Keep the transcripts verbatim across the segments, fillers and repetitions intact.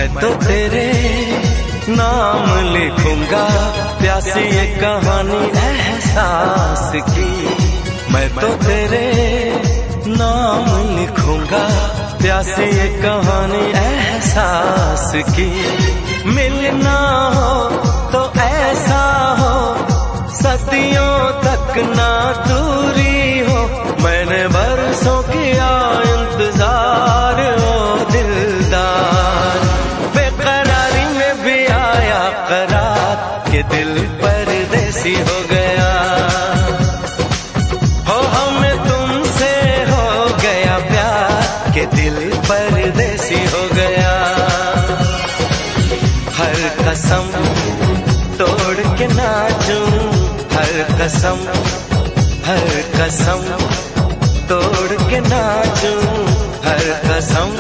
मैं तो तेरे नाम लिखूंगा प्यासी ये कहानी एहसास की। मैं तो तेरे नाम लिखूंगा प्यासी ये कहानी एहसास की। मिलना हो तो ऐसा हो सदियों तक ना दूरी हो। मैंने बरसों किया इंतजार ओ दिलदार, बेकरारी में भी आया करार के दिल परदेसी हो गया। हो हमें तुमसे हो गया प्यार के दिल परदेसी हो गया। हर कसम तोड़ के नाचूं, हर कसम हर कसम तोड़ के नाचूं, हर कसम।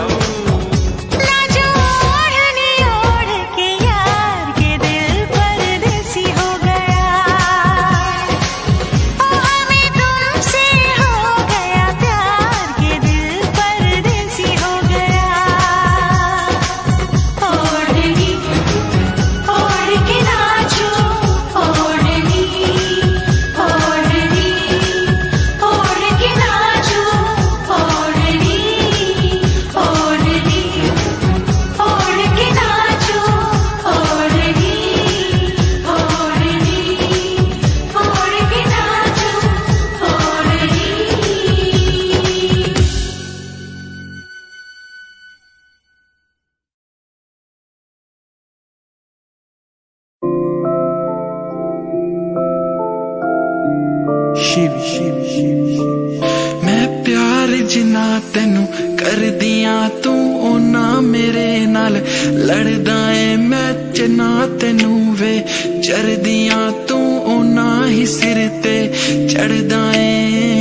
शिव शिव शिव मैं प्यार जिना तेनू कर दिया तू ओना मेरे नाल लड़दा ए। मैं जिना तेनू वे चढ़ दिया तू ओना ही सिर ते चढ़दा ए।